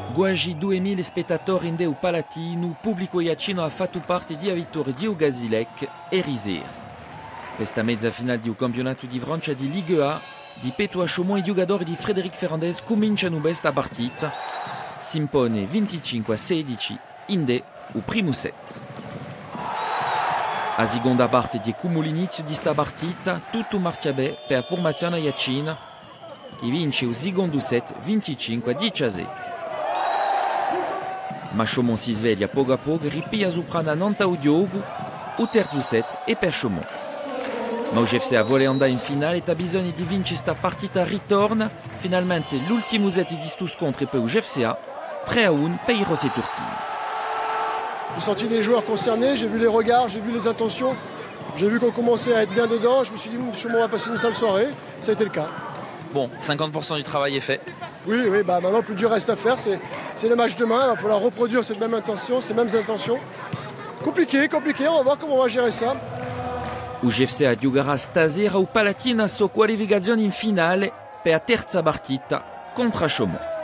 Quasi 2000 spettatori in Deu Palatino, pubblico iacino ha fatto parte di vittoria di Ugasilec e Riser. Questa mezza finale di campionato di Francia di Ligue A, di Peto Chaumont e giocatori di Frédéric Ferrandez cominciano questa partita. Si impone 25-16 in De o primo set. A seconda parte di come l'inizio di questa partita, tutto marcia bene per la formazione iacina, che vince il secondo set 25-17. Ma Chaumont si sveglia poco a poco, ripia sopra la nanta o Diogo, o terzo set e per Chaumont. Ma il GFCA vuole andare in finale e ha bisogno di vincere questa partita ritorna. Finalmente l'ultimo set di questo scontro per il GFCA, 3-1 per i Rossi turchini. J'ai senti les joueurs concernés, j'ai vu les regards, j'ai vu les intentions, j'ai vu qu'on commençait à être bien dedans, je me suis dit Chaumont va passer une sale soirée, ça a été le cas. Bon, 50% du travail est fait. Oui, maintenant le plus dur reste à faire, c'est le match demain, il va falloir reproduire cette même intention, ces mêmes intentions. Compliqué, on va voir comment on va gérer ça. Il GFCA giocherà stasera au Palatina sua qualificazione in finale per la terza partita contro Chaumont.